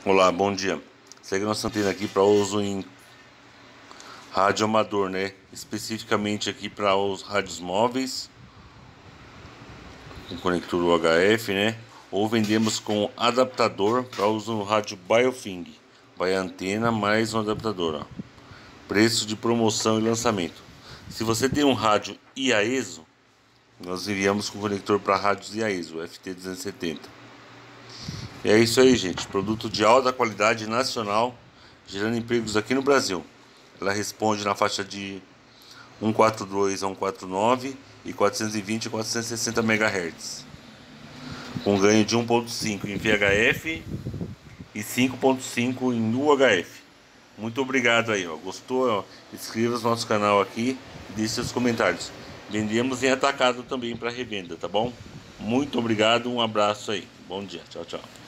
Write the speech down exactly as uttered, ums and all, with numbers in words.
Olá, bom dia. Segue nossa antena aqui para uso em rádio amador, né? Especificamente aqui para os rádios móveis com conector U H F, né? Ou vendemos com adaptador para uso no rádio Biofing. Vai a antena mais um adaptador, ó. Preço de promoção e lançamento. Se você tem um rádio I A E S O, nós enviamos com conector para rádios I A E S O, F T duzentos e setenta. E é isso aí, gente. Produto de alta qualidade nacional, gerando empregos aqui no Brasil. Ela responde na faixa de cento e quarenta e dois a cento e quarenta e nove e quatrocentos e vinte a quatrocentos e sessenta megahertz, com ganho de um ponto cinco em V H F e cinco ponto cinco em U H F. Muito obrigado aí, ó. Gostou? Ó? Inscreva-se no nosso canal aqui e deixe seus comentários. Vendemos em atacado também para revenda, tá bom? Muito obrigado, um abraço aí. Bom dia, tchau, tchau.